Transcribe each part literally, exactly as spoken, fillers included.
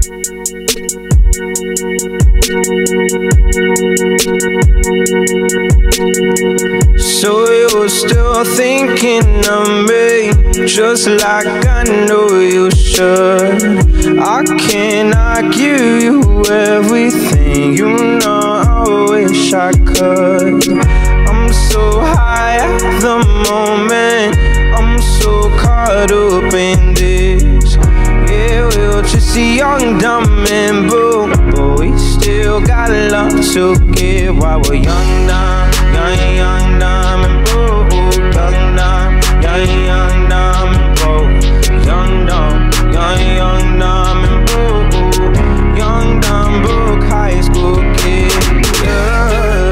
So you're still thinking of me, just like I know you should. I cannot give you everything, you know I wish I could. I'm so high at the moment, I'm so caught up in this. Yeah, we're just young, dumb and broke, but we still got love to give while we're young, dumb, young, young, dumb and broke. Young, dumb, young, young, dumb and broke. Young, dumb, young, young, dumb and broke. Young, dumb, broke high school kid. Yeah.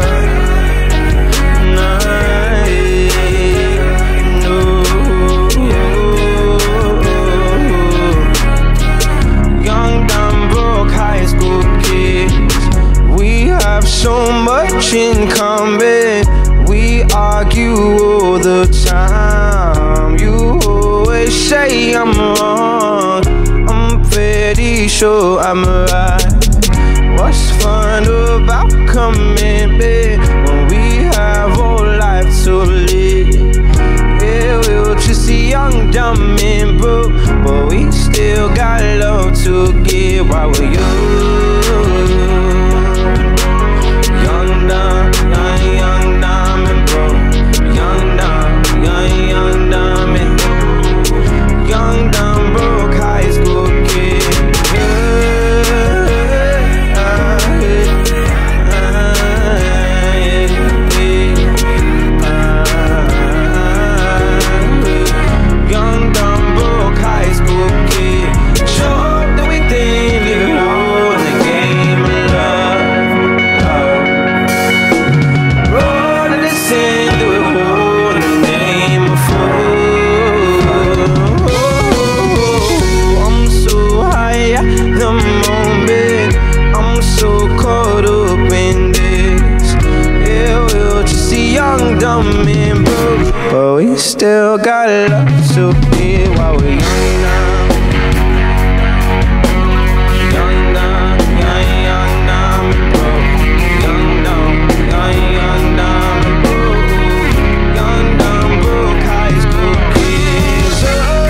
So much in common, we argue all the time. You always say I'm wrong, I'm pretty sure I'm right. What's fun about commitment when we have all life to live? Yeah, we're just young, dumb and broke, but we still got love to give while we're young. But we still got love to give while we're young now. Young now, young, young now, and broke. Young now, young, young now, and broke. Young now, broke high school kids.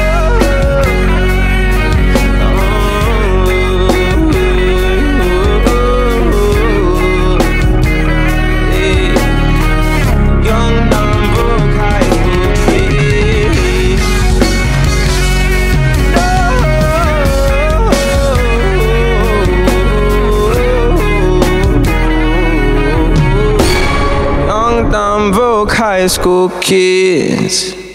Young now, broke high school kids. Young, dumb, broke high school kids.